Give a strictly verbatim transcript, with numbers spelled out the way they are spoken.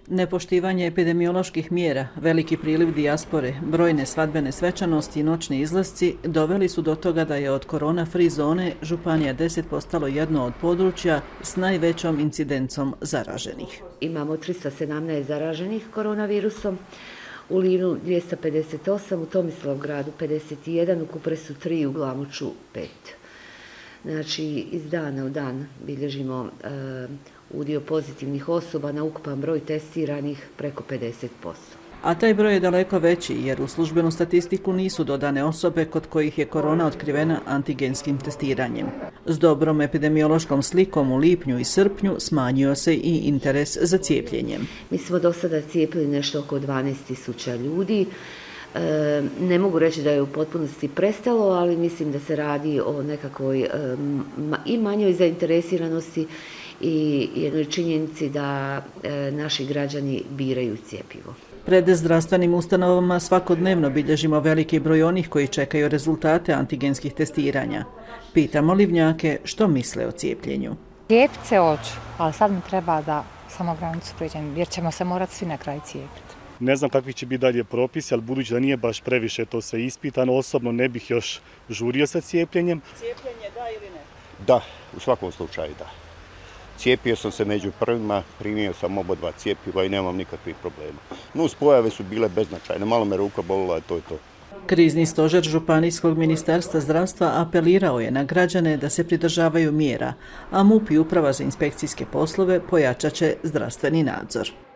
Nepoštivanje epidemioloških mjera, veliki priliv dijaspore, brojne svadbene svečanosti i noćni izlasci doveli su do toga da je od korona-free zone Županija deset postalo jedno od područja s najvećom incidencom zaraženih. Imamo tristo sedamnaest zaraženih koronavirusom, u Livnu dvjesto pedeset osam, u Tomislavgradu pedeset jedan, u Kupresu tri, u Glamoču pet. Znači, iz dana u dan bilježimo e, udio pozitivnih osoba na ukupan broj testiranih preko pedeset posto. A taj broj je daleko veći jer u službenu statistiku nisu dodane osobe kod kojih je korona otkrivena antigenskim testiranjem. S dobrom epidemiološkom slikom u lipnju i srpnju smanjio se i interes za cijepljenjem. Mi smo do sada cijepili nešto oko dvanaest tisuća ljudi. E, ne mogu reći da je u potpunosti prestalo, ali mislim da se radi o nekakvoj e, ma, i manjoj zainteresiranosti i jednoj činjenici da e, naši građani biraju cjepivo. Pred zdravstvenim ustanovama svakodnevno bilježimo veliki broj onih koji čekaju rezultate antigenskih testiranja. Pitamo Livnjake što misle o cijepljenju. Cijepit se hoću, ali sad mi treba da samo granicu prijeđem, jer ćemo se morati svi na kraj cijepiti. Ne znam kakvi će biti dalje propisi, ali budući da nije baš previše to sve ispitano, osobno ne bih još žurio sa cijepljenjem. Cijepljenje da ili ne? Da, u svakom slučaju da. Cijepio sam se među prvima, primio sam oba dva cijepiva i nemam nikakvih problema. Nus pojave su bile beznačajne, malo me ruka bolila, to je to. Krizni stožer Županijskog ministarstva zdravstva apelirao je na građane da se pridržavaju mjera, a MUP i Uprava za inspekcijske poslove pojačat će zdravstveni nadzor.